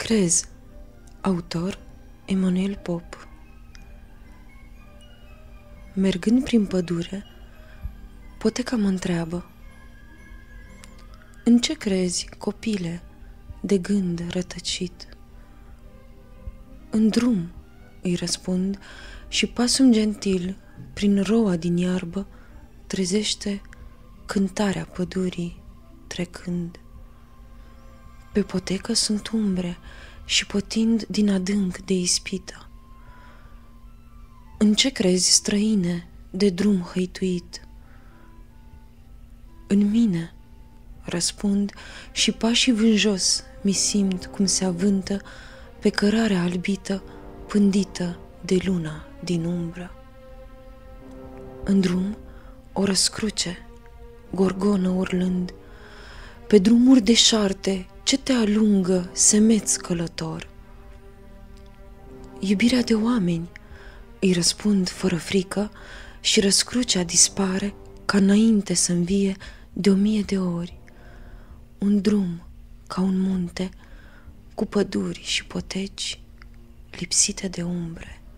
crezi? Autor Emanuel Pop. Mergând prin pădure, poteca mă întreabă: în ce crezi, copile, de gând rătăcit? În drum, îi răspund, și pasul gentil prin roa din iarbă trezește cântarea pădurii trecând. Pe potecă sunt umbre și potind din adânc de ispită. În ce crezi, străine, de drum hăituit? În mine, răspund, și pașii vânjos mi simt cum se avântă pe cărarea albită pândită de luna din umbră. În drum o răscruce, gorgonă urlând, pe drumuri deșarte ce te alungă, semeț călător? Iubirea de oameni, îi răspund fără frică, și răscrucea dispare ca înainte să învie de 1000 de ori. Un drum ca un munte cu păduri și poteci lipsite de umbre.